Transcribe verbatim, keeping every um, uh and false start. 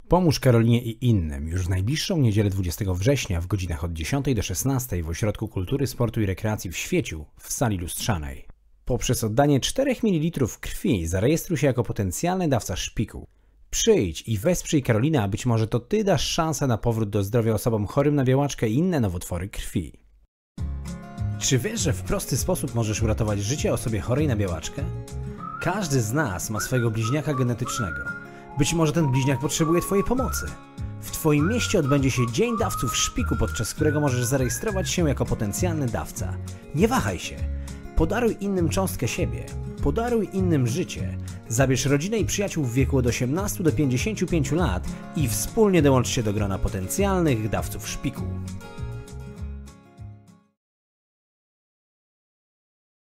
Pomóż Karolinie i innym już w najbliższą niedzielę dwudziestego września w godzinach od dziesiątej do szesnastej w Ośrodku Kultury, Sportu i Rekreacji w Świeciu w sali lustrzanej. Poprzez oddanie czterech mililitrów krwi zarejestruj się jako potencjalny dawca szpiku. Przyjdź i wesprzyj Karolinę, a być może to Ty dasz szansę na powrót do zdrowia osobom chorym na białaczkę i inne nowotwory krwi. Czy wiesz, że w prosty sposób możesz uratować życie osobie chorej na białaczkę? Każdy z nas ma swojego bliźniaka genetycznego. Być może ten bliźniak potrzebuje Twojej pomocy. W Twoim mieście odbędzie się Dzień Dawców Szpiku, podczas którego możesz zarejestrować się jako potencjalny dawca. Nie wahaj się. Podaruj innym cząstkę siebie. Podaruj innym życie. Zabierz rodzinę i przyjaciół w wieku od osiemnastu do pięćdziesięciu pięciu lat i wspólnie dołącz się do grona potencjalnych dawców szpiku.